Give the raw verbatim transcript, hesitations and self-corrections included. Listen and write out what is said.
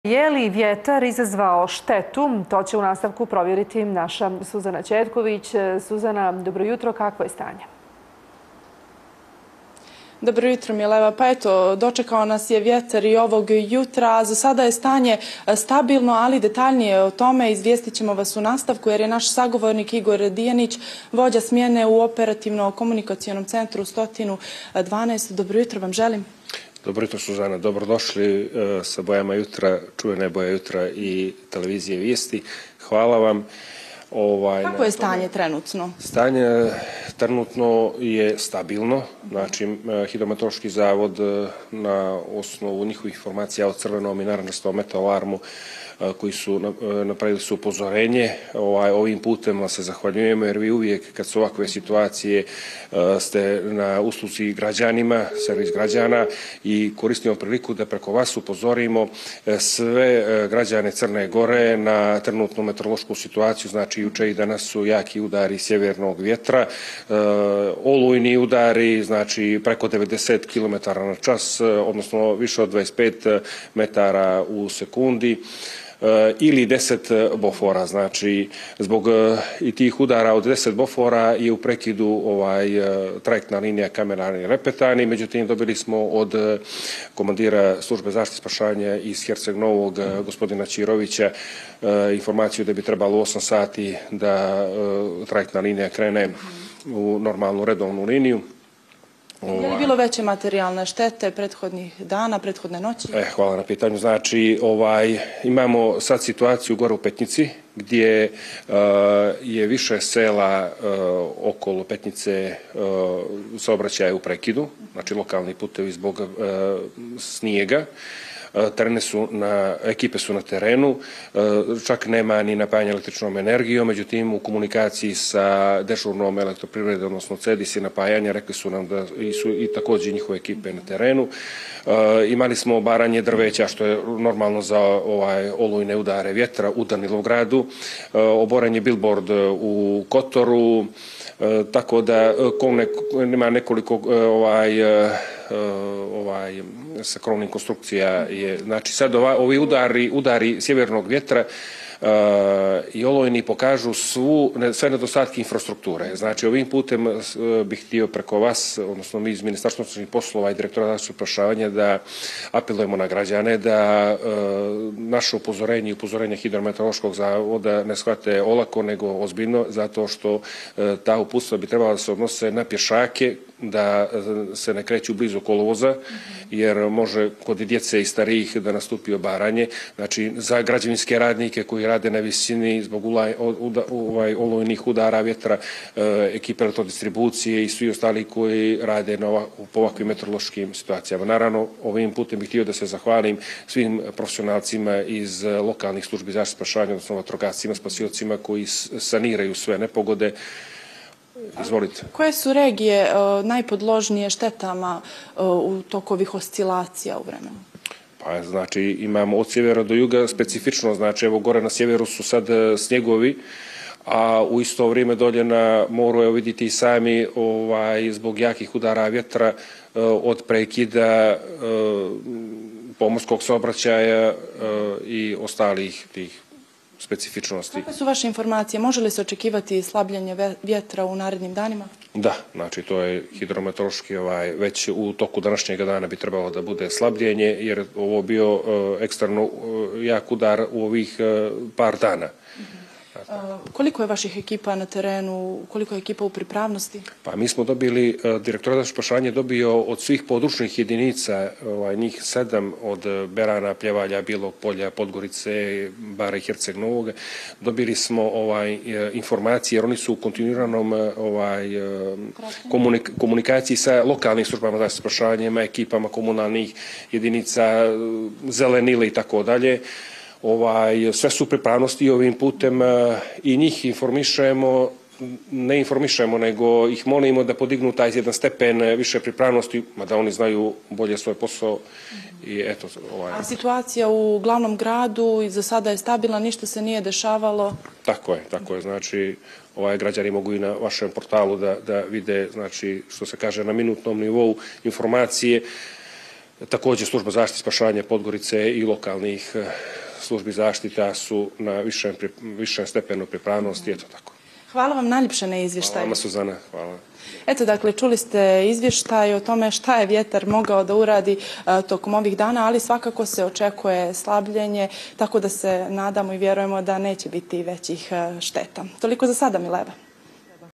Je li vjetar izazvao štetu? To će u nastavku provjeriti naša Suzana Ćetković. Suzana, dobro jutro, kakvo je stanje? Dobro jutro, Mileva. Pa eto, dočekao nas je vjetar i ovog jutra. Za sada je stanje stabilno, ali detaljnije o tome izvijestit ćemo vas u nastavku, jer je naš sagovornik Igor Dijanić, vođa smjene u operativno-komunikacionom centru sto dvanaest. Dobro jutro vam želim. Dobro jutro, Suzana. Dobrodošli sa Bojama jutra, čuvene Boje jutra i televizije Vijesti. Hvala vam. Ovaj, Kako je stanje trenutno? Stanje trenutno je stabilno. Znači, Hidrometeorološki zavod na osnovu njihovih informacija o crvenom i narančastom meteoalarmu koji su napravili su upozorenje. Ovaj, ovim putem vam se zahvaljujemo, jer vi uvijek kad su ovakve situacije ste na usluzi građanima, servis građana, i koristimo priliku da preko vas upozorimo sve građane Crne Gore na trenutnu meteorološku situaciju. Znači, juče i danas su jaki udari sjevernog vjetra, olujni udari, znači preko devedeset kilometara na čas, odnosno više od dvadeset pet metara u sekundi, ili deset bofora. Znači, zbog i tih udara od deset bofora je u prekidu ovaj, trajektna linija Kamerani-Repetani. Međutim, dobili smo od komandira službe zaštite spašavanja iz Herceg Novog, gospodina Čirovića, informaciju da bi trebalo u osam sati da trajektna linija krene u normalnu redovnu liniju. Je li bilo veće materijalne štete prethodnih dana, prethodne noći? E, hvala na pitanju. Znači, ovaj, imamo sad situaciju gore u Petnici, gdje uh, je više sela uh, okolo Petnice uh, saobraćaja u prekidu, znači lokalni putevi zbog uh, snijega. Terene su na, ekipe su na terenu, čak nema ni napajanja električnom energijom, međutim u komunikaciji sa dežurnom elektroprivredom, odnosno CEDIS i napajanja, rekli su nam da su i također njihove ekipe na terenu. Imali smo obaranje drveća, što je normalno za ovaj olujne udare vjetra u Danilovgradu, oboren je billboard u Kotoru, tako da ima nekoliko ovaj, ovaj, sa krovnih konstrukcija je, znači sad ova, ovi udari, udari sjevernog vjetra Uh, i olujni pokažu svu, sve nedostatke infrastrukture. Znači, ovim putem uh, bih htio preko vas, odnosno mi iz Ministarstva unutrašnjih poslova i Direktora zaštite spašavanja, da apelujemo na građane da uh, naše upozorenje i upozorenje Hidrometeorološkog zavoda ne shvate olako, nego ozbiljno, zato što uh, ta uputstva bi trebala da se odnose na pješake, da se ne kreću blizu kolovoza, jer može kod djece i starijih da nastupi obaranje. Znači, za građevinske radnike koji rade na visini zbog ovaj, olujnih udara vjetra, ekipe elektrodistribucije i svi ostali koji rade na ova, po ovakvim meteorološkim situacijama. Naravno, ovim putem bih htio da se zahvalim svim profesionalcima iz lokalnih službi zaštite spašavanja, odnosno vatrogascima, spasiocima koji saniraju sve nepogode. Izvolite. Koje su regije uh, najpodložnije štetama uh, u toku ovih oscilacija u vremenu? Pa, znači, imamo od sjevera do juga specifično, znači, evo gore na sjeveru su sad snjegovi, a u isto vrijeme dolje na moru, evo vidite i sami, ovaj, zbog jakih udara vjetra, uh, od prekida uh, pomorskog saobraćaja uh, i ostalih tih specifičnosti. Kakve su vaše informacije? Može li se očekivati slabljenje vjetra u narednim danima? Da, znači to je hidrometeorološki, ovaj, već u toku današnjeg dana bi trebalo da bude slabljenje, jer ovo bio uh, ekstremno uh, jak udar u ovih uh, par dana. Uh, koliko je vaših ekipa na terenu, koliko je ekipa u pripravnosti? Pa mi smo dobili, uh, Direktorat za spašavanje dobio od svih područnih jedinica, ovaj, njih sedam, od Berana, Pljevalja, Bijelog Polja, Podgorice, Bara i Herceg Novog, dobili smo ovaj, informacije, jer oni su u kontinuiranom ovaj, komunik komunikaciji sa lokalnim službama za spašavanje, ekipama komunalnih jedinica, zelenile i tako dalje. Ovaj, sve su pripravnosti i ovim putem uh, i njih informišemo, ne informišemo, nego ih molimo da podignu taj jedan stepen više pripravnosti, mada oni znaju bolje svoj posao. I eto, ovaj. A situacija u glavnom gradu za sada je stabilna, ništa se nije dešavalo? Tako je, tako je. Znači, ovaj, građani mogu i na vašem portalu da, da vide, znači, što se kaže, na minutnom nivou informacije. Također služba zaštite i spašavanja Podgorice i lokalnih službi zaštita su na višem, višem stepenu pripravnosti, eto tako. Hvala vam najljepše na izvještaju. Hvala vama, Suzana. Hvala. Eto, dakle, čuli ste izvještaj o tome šta je vjetar mogao da uradi a, tokom ovih dana, ali svakako se očekuje slabljenje, tako da se nadamo i vjerujemo da neće biti većih a, šteta. Toliko za sada, Mileva.